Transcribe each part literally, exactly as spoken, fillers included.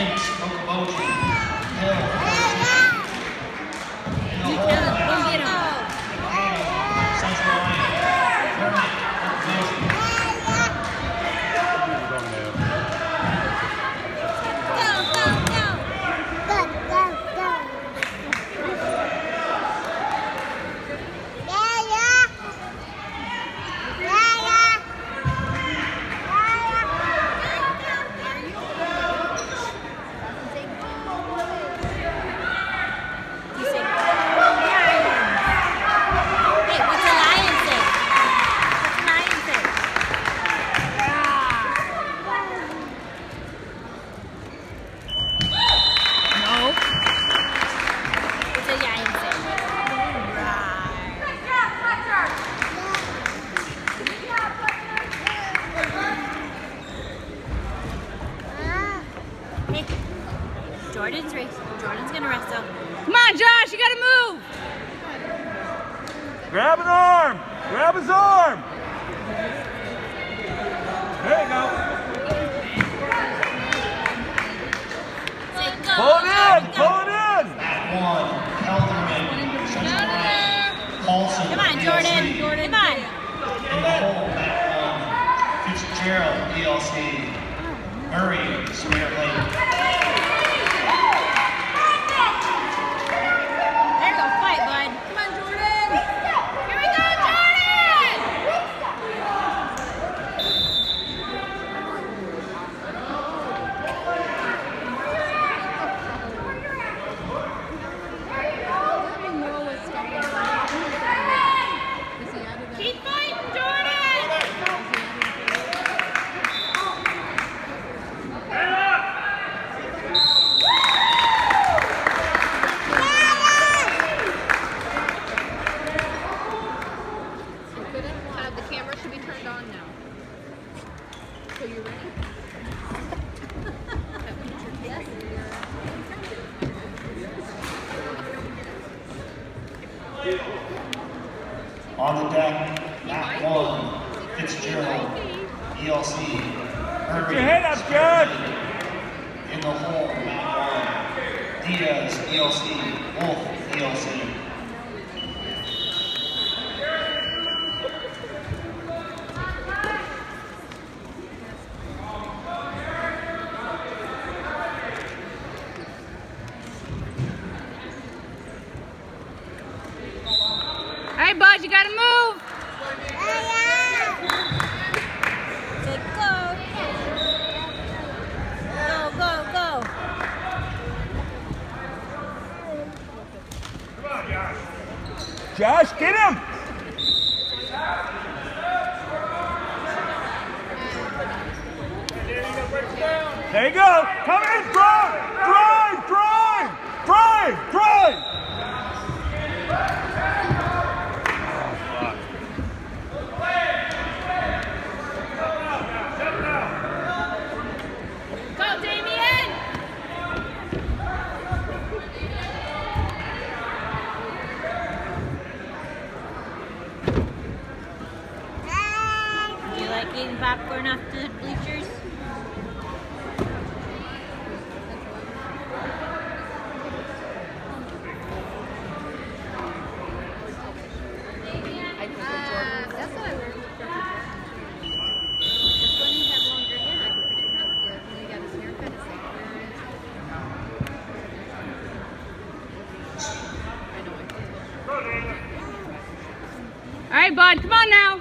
Jordan's race. Jordan's gonna wrestle. Come on, Josh, you gotta move. Grab an arm. Grab his arm. There you go. Say go. Pull it in. Pull it in. One, Kelderman, Central Line, Paulson. Come on, Jordan. Jordan, come on. In the hole, Matt one, Fitzgerald, E L C. Murray, Spirit Lake. On the deck, Matt one, Fitzgerald, E L C. Put your head up, Jack. In the hole, Matt one, Diaz, E L C, Wolf, E L C. All right, bud, you gotta move. Say go. Go, go, go. Come on, Josh. Josh, get him. There you go. Come in, drive, drive, drive, drive, drive. Eating popcorn off the bleachers. All right, bud, come on now.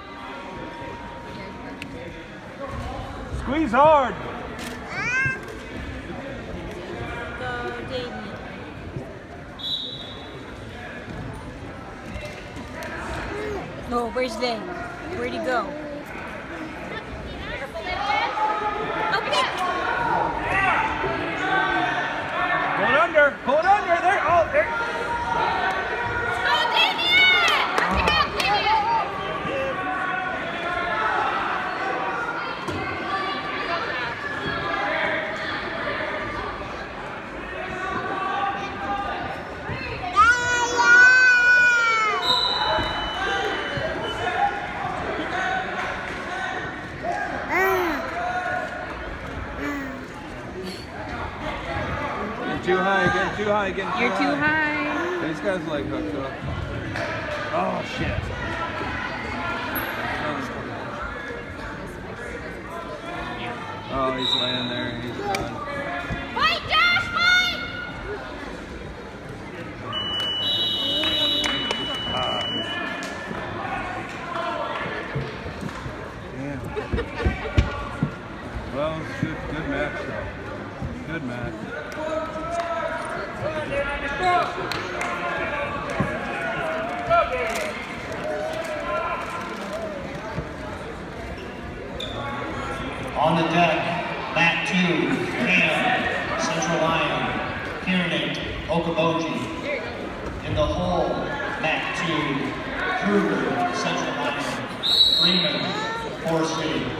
Squeeze hard. Go, Damien. Oh, where's Dave? Where'd he go? Okay. Pull it under. Pull it under. There. Oh, there. too high again, too high again. Too You're too high. This guy's leg hooked up. Oh, shit. Oh, he's laying there and he's done. Fight, Josh, fight! Ah. Damn. Well, it's good, good match, though. Good match. On the deck, back two, Jan, Central Lion, Kiernan, Okaboji. In the hole, back two, Kruger, Central Lion, Freeman, Forest City.